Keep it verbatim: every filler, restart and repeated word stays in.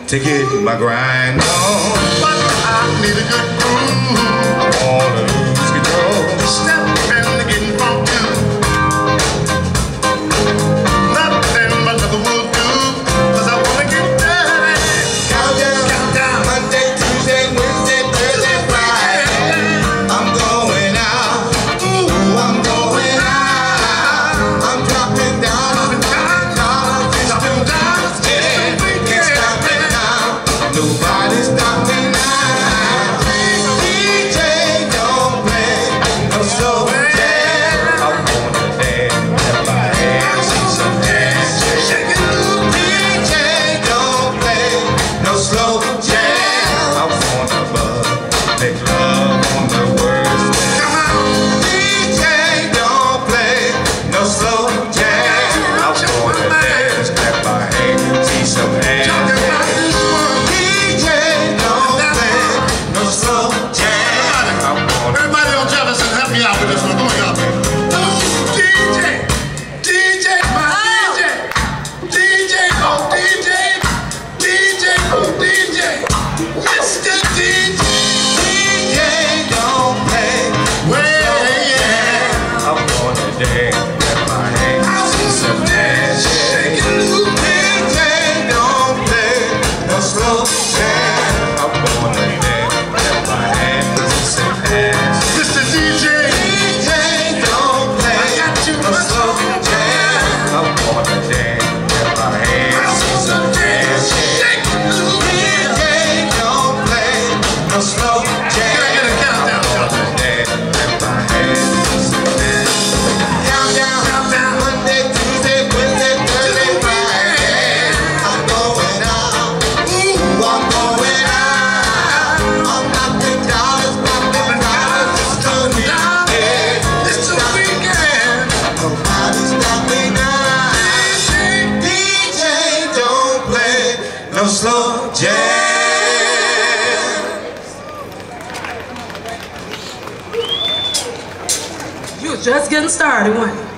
to get my grind on. But I need a good groove. I wanna lose control. Step and getting funky. Nothing but another will do, 'cause I wanna get dirty. Countdown, countdown. Monday, Tuesday, Wednesday, Thursday, Friday. I'm going out. Ooh, I'm going out. I'm dropping down. I'm dropping down. Dropping down. Yeah, can't stop me now. Nobody stop me now. D J don't play no slow jam. I wanna dance, clap my hands, see some dance. Shake it loose. D J don't play no slow jam. I wanna buzz, make love on the words. Come on. D J don't play no slow jam. I wanna dance, clap my hands, see some hands. Everybody on Jefferson, help me out with this one. Come on, y'all. D J, D J, my D J, D J, oh D J, D J, oh D J, Mister D J. D J don't play. Well, yeah. I wanna dance, clap my hands, see some dance. Shake it loose. D J don't play no slow jam. I wanna dance, clap my hands, see some dance. Mister D J, D J don't play no slow jam. I wanna dance, clap my hands, see some dance. Shake it loose. D J don't play no slow jam. Can I get a countdown? I wanna dance, clap my hands, see some dance. Countdown, countdown. Monday, Tuesday, Wednesday, Thursday, Friday. I'm going out. Ooh, I'm going out. I'm knocking dollars, popping dollars, just turning down. Yeah, it's the weekend. Nobody stop me now. D J don't play no slow jam. You was just getting started, weren't you?